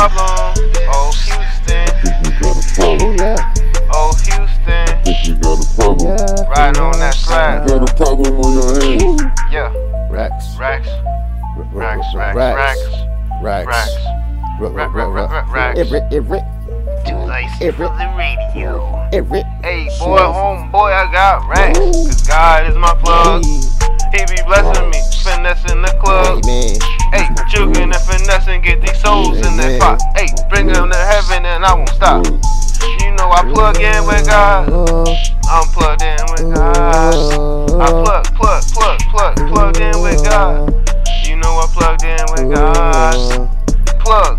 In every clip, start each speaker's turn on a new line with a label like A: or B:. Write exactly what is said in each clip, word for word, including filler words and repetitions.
A: problem. Oh, Houston.
B: Oh yeah.
A: Oh, Houston.
C: Think you got a problem.
B: Yeah.
A: Riding on that slab.
C: Got a problem on your hands.
A: Yeah.
B: Racks.
A: Racks. Racks. Racks. Racks.
B: Racks.
A: Racks.
B: Racks.
A: Rack, rack, rack, rack, racks.
B: Every, every,
A: Too icy for the radio.
B: every.
A: Hey, boy, homeboy, I got racks. Cause God is my plug. He be blessing me, finessing the club.
B: Amen.
A: Hey, jugging and finessing, get these souls in that pot. Hey, bring them to heaven and I won't stop. You know I plug in with God. I'm plugged in with God. I plug, plug, plug, plug, plugged in with God. You know I plugged in with God. Plug,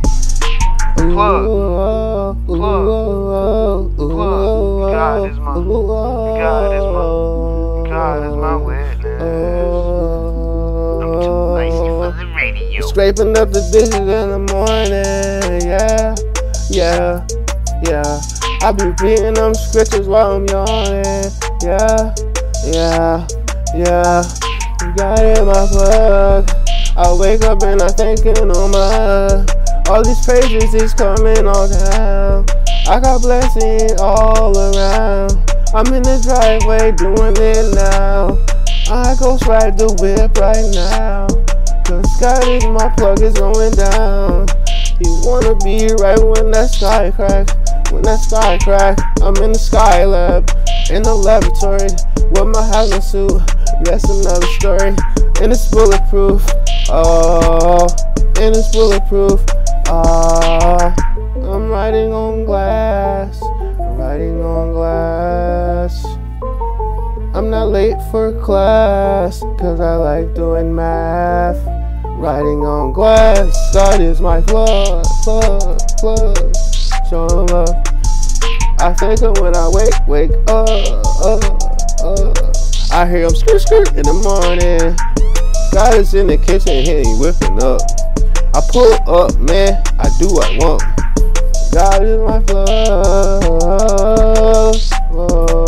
A: plug, plug, plug. God is my, God is my, God is my witness. I'm too lazy for the radio.
B: Scraping up the dishes in the morning, yeah, yeah, yeah. I be reading them scriptures while I'm yawning, yeah, yeah, yeah. You got it in my plug. I wake up and I'm thinking on my, all these praises is coming all down. I got blessings all around. I'm in the driveway doing it now. I go ride the whip right now. Cause God is my plug is going down. You wanna be right when that sky cracks. When that sky crack, I'm in the sky lab, in the laboratory, with my hazmat suit. That's another story. And it's bulletproof. Oh, and it's bulletproof. Ah, oh, I'm riding on glass. I'm riding on glass. I'm not late for class, cause I like doing math. Riding on glass, God is my plug, plug, plug. Show 'em love. I think of when I wake, wake up, up, up. I hear him skirt, skirt in the morning. God is in the kitchen, he ain't whipping up. I pull up, man, I do what I want. God is my plug. Whoa,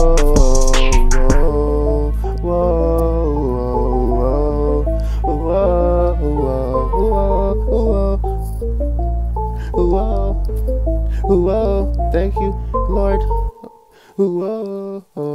B: whoa, whoa, whoa, whoa, whoa, whoa, whoa. Thank you, Lord. Whoa.